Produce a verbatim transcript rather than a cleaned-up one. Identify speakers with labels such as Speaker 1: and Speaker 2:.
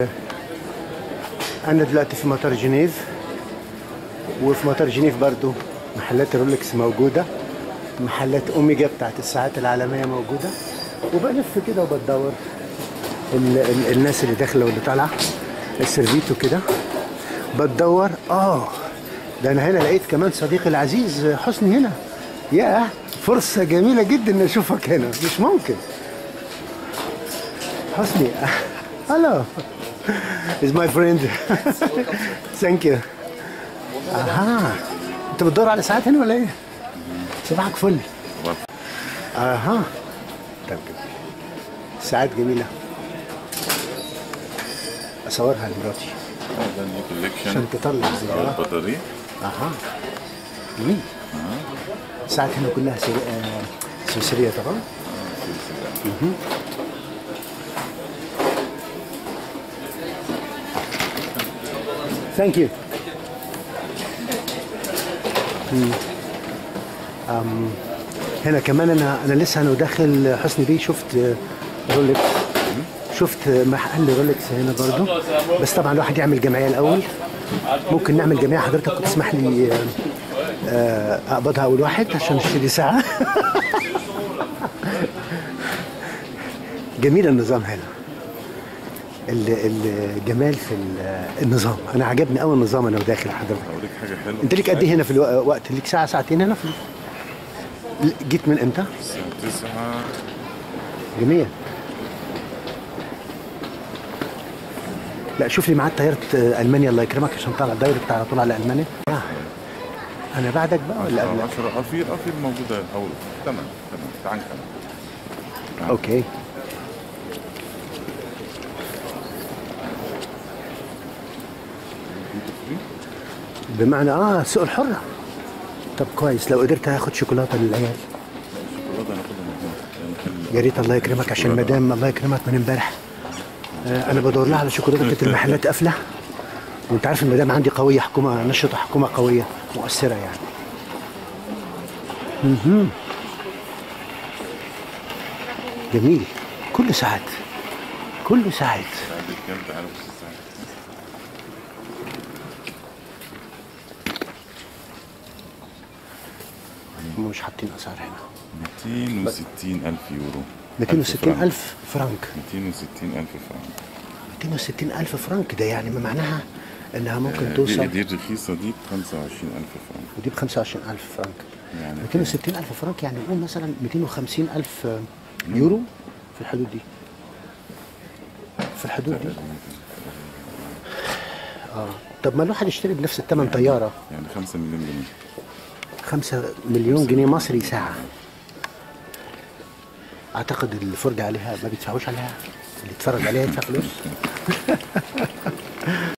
Speaker 1: أنا دلوقتي في مطار جنيف، وفي مطار جنيف برضو محلات رولكس موجودة، محلات أوميجا بتاعت الساعات العالمية موجودة، وبلف كده وبدور ال ال الناس اللي داخلة واللي طالعة، السيرفيتو كده بتدور. آه ده أنا هنا لقيت كمان صديقي العزيز حسني هنا. ياه، فرصة جميلة جدا إن أشوفك هنا، مش ممكن. حسني هلو is my friend. thank you. اها، انت بتدور على ساعات هنا ولا ايه؟ صباحك فل. اها، طب ساعات جميلة اصورها لمراتي عشان تطلع زي
Speaker 2: البطارية.
Speaker 1: اها جميل. ساعات هنا كلها سويسرية طبعا. اها ثانك يو. هنا كمان انا انا لسه انا وداخل حسني بيه شفت رولكس، شفت محل رولكس هنا برضو، بس طبعا الواحد يعمل جمعيه الاول. ممكن نعمل جمعيه، حضرتك تسمح لي اقبضها اول واحد عشان اشتري ساعه. جميل النظام هنا، الجمال في النظام. انا عجبني قوي النظام. انا وداخل حضرتك
Speaker 2: اوريك حاجه حلوه.
Speaker 1: انت ليك قد ايه هنا في الوقت؟ ليك ساعه ساعتين هنا في جيت من امتى؟
Speaker 2: الساعه تسعة.
Speaker 1: جميل. لا شوف لي معاد طياره المانيا الله يكرمك عشان طالع دايركت على طول على المانيا. آه. انا بعدك بقى ولا قبلك؟
Speaker 2: عشرة افير افير موجوده حول. تمام تمام تعال نكمل.
Speaker 1: اوكي. بمعنى اه السوق الحرة. طب كويس، لو قدرت هاخد شوكولاته للعيال.
Speaker 2: شوكولاته هناخدها من هنا.
Speaker 1: يا ريت الله يكرمك عشان المدام الله يكرمك من امبارح آه انا بدور لها على شوكولاته، كانت المحلات قافله، وانت عارف المدام عندي قويه، حكومه نشطه، حكومه قويه مؤثره يعني. اها جميل. كله ساعات، كله ساعات. هم مش حاطين اسعار هنا.
Speaker 2: مئتين وستين ألف يورو.
Speaker 1: مئتين وستين ألف فرنك.
Speaker 2: مئتين وستين ألف فرنك.
Speaker 1: مئتين وستين ألف فرنك، ده يعني ما معناها انها ممكن
Speaker 2: آه
Speaker 1: توصل.
Speaker 2: دي الرخيصه دي ب خمسة وعشرين ألف فرنك،
Speaker 1: ودي ب خمسة وعشرين ألف فرنك.
Speaker 2: يعني
Speaker 1: مئتين وستين ألف فرنك يعني نقول مثلا مئتين وخمسين ألف يورو، في الحدود دي، في الحدود دي. اه طب ما الواحد يشتري بنفس الثمن
Speaker 2: يعني
Speaker 1: طياره،
Speaker 2: يعني خمسة مليون جنيه.
Speaker 1: خمسة مليون جنيه مصري ساعه. اعتقد الفرجه عليها ما بيدفعوش عليها، اللي يتفرج عليها يدفع فلوس.